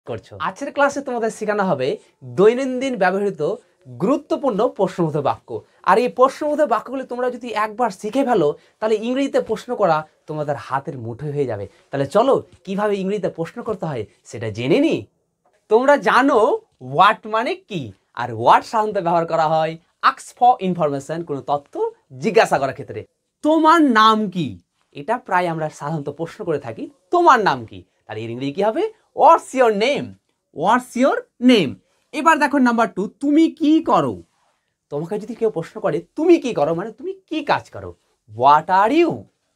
করছো। আজকের ক্লাসে তোমাদের শেখানো হবে দৈনন্দিন ব্যবহৃত গুরুত্বপূর্ণ প্রশ্নবোধক বাক্য। আর এই প্রশ্নবোধক বাক্যগুলি তোমরা যদি একবার শিখে ফেলো তাহলে ইংরেজিতে প্রশ্ন করা তোমাদের হাতের মুঠোয় হয়ে যাবে। তাহলে চলো কিভাবে ইংরেজিতে প্রশ্ন করতে হয় সেটা জেনে নি। তোমরা জানো হোয়াট মানে কি, আর হোয়াট সাধারণত ব্যবহার করা হয় আস্ক ফর ইনফরমেশন, কোনো তথ্য জিজ্ঞাসা করার ক্ষেত্রে। তোমার নাম কি, এটা প্রায় আমরা সাধারণত প্রশ্ন করে থাকি, তোমার নাম কি। তাহলে এর ইংরেজি কি হবে? What's your name, what's your name. এবার দেখো নাম্বার 2, তুমি কি করো। তোমাকে যদি কেউ প্রশ্ন করে তুমি কি করো মানে তুমি কি কাজ করো, what are you,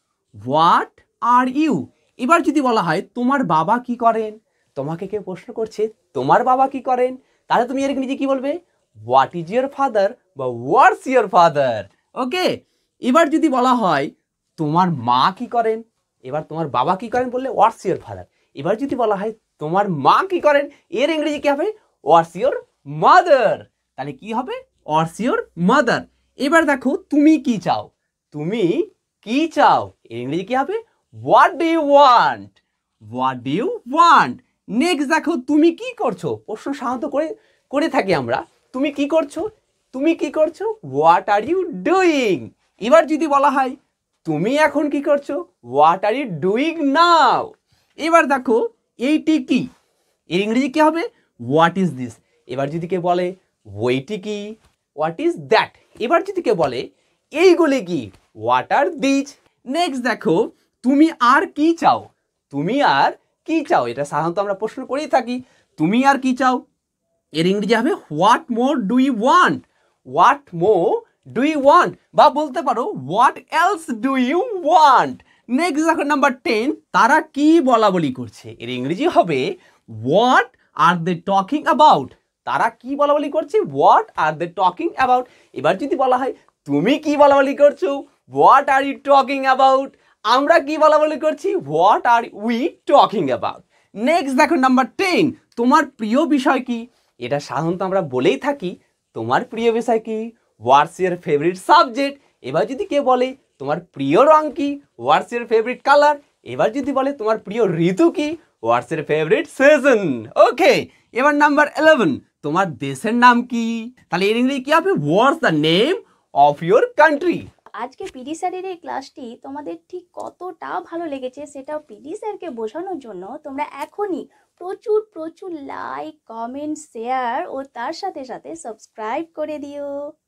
what are you. এবার যদি বলা হয় তোমার বাবা কি করেন, তোমাকে কেউ প্রশ্ন করছে তোমার বাবা কি করেন, তাহলে তুমি এর ইংরেজি কি বলবে? হোয়াট ইজ ইয়োর ফাদার বা হোয়াটস ইয়োর ফাদার। ওকে। এবার যদি বলা হয় তোমার মা কি করেন, এবার তোমার বাবা কি করেন বললে হোয়াটস ইয়োর ফাদার। এবার যদি বলা হয় তোমার মা কি করেন, এর ইংরেজি কি হবে? What's your mother. তাহলে কি হবে? What's your mother. এবার দেখো তুমি কি চাও, তুমি কি চাও, এর ইংরেজি কি হবে? What do you want, what do you want. Next দেখো তুমি কি করছো, প্রশ্ন সাধারণত করে থাকি আমরা, তুমি কি করছো, তুমি কি করছো, হোয়াট আর ইউ ডুইং। এবার যদি বলা হয় তুমি এখন কি করছো, what are you doing now. এবার দেখো এইটি কি, এর ইংরেজি কি হবে? What is this. এবার যদি কেউ বলে ওইটি কি, হোয়াট ইজ দ্যাট। এবার যদি কেউ বলে এইগুলি কি, হোয়াট আর দিস। নেক্সট দেখো তুমি আর কি চাও, তুমি আর কি চাও, এটা সাধারণত আমরা প্রশ্ন করেই থাকি, তুমি আর কি চাও, এর ইংরেজি হবে what more do you want, what more do you want, বা বলতে পারো what else do you want. Next দেখো নাম্বার 10, তারা কি বলা বলি করছে, এর ইংরেজি হবে what are they talking about. তারা কি বলা বলি করছে, what are they talking about. এবার যদি বলা হয় তুমি কি বলা বলি করছো, what are you talking about. আমরা কি বলা বলি করছি, what R we talking about. Next দেখো নাম্বার 10, তোমার প্রিয় বিষয় কি, এটা সাধারণত আমরা বলেই থাকি তোমার প্রিয় বিষয় কি, হোয়াটস ইয়োর ফেভারিট সাবজেক্ট। এবার যদি কেউ বলে তোমার প্রিয় রং কি, হোয়াটস ইয়োর ফেভারিট কালার। এবার যদি বলে তোমার প্রিয় ঋতু কি, what's your favourite season. Okay. এবার নাম্বার 11, তোমার দেশের নাম কি, তাহলে এর ইংরেজি কি হবে? What's the name of your country. আজকে পিডি স্যারের এই ক্লাসটি তোমাদের ঠিক কতটা ভালো লেগেছে সেটা পিডি স্যারকে বোঝানোর জন্য তোমরা এখনই প্রচুর প্রচুর লাইক, কমেন্ট, শেয়ার ও তার সাথে সাথে সাবস্ক্রাইব করে দিও।